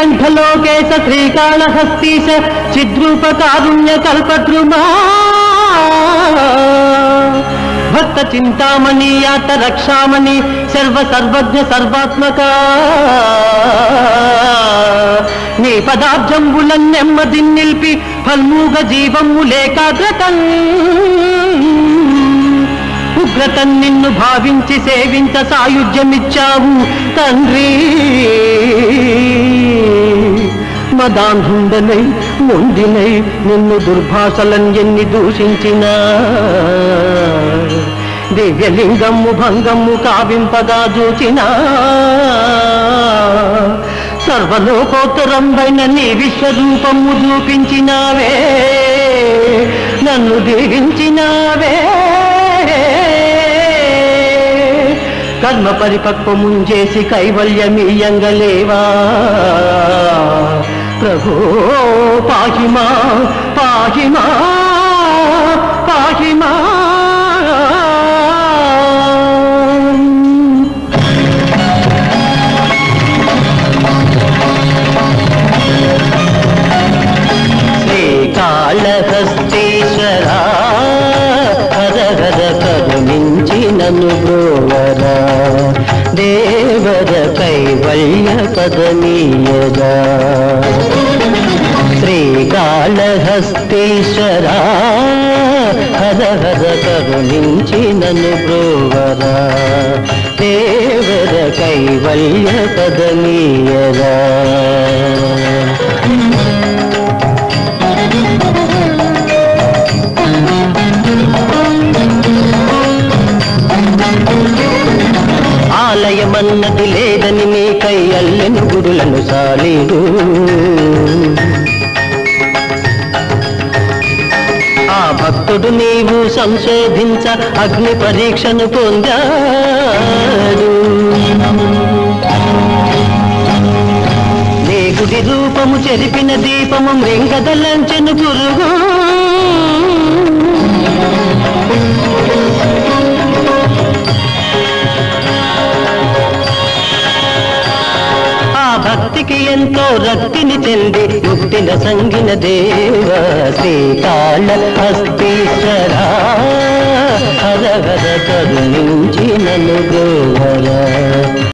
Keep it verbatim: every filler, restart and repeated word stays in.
శ్రీకంఠలోకేశ శ్రీకాళహస్తీశ చిద్రూప కారుణ్య కల్పద్రుమా భక్త Chintamani యాత Rakshamani సర్వ సర్వజ్ఞ సర్వాత్మక నీ పదాబ్జంబులన్ నెమ్మది నిలిపి ఫల్మూగ జీవములేకాగ్రతం ఉగ్రతన్ నిన్ను భావించి సేవించ సాయుధ్యమిచ్చావు తండ్రి మదాంధుండనై మొండినై నిన్ను దుర్భాషలన్ ఎన్ని దూషించినా దివ్యలింగము భంగము కావింపగా చూచినా సర్వలోకోత్తరంబైన నీ విశ్వరూపము చూపించినావే నన్ను దీవించినావే కర్మ పరిపక్వముంచేసి కైవల్యమీయంగలేవా ప్రభో పాహిమా పాహిమా పాహిమా శ్రీకాళహస్తీశ్వరా హర హర కరుణించి నన్ను బ్రోవరా దేవర కైవల్య పదనీయగా శ్రీకాళహస్తీశ్వరా హర హర కరుణించి నన్ను బ్రోవరా దేవర కైవల్య పదనీయగా ఆలయమన్నది లేదని నీకై అల్లెను గుడులను సాలీడు ఆ భక్తుడు నీవు సంశోధించ అగ్ని పరీక్షను పొందాడు నీ గుడి రూపము చెరిపిన దీపము మృంగదలంచెను పురుగు భక్తికి ఎంతో రక్తిని చెంది ముక్తిన సంగిన దేవ శ్రీకాళహస్తీశ్వరా హర హర కరుణించి నన్ను గోవరా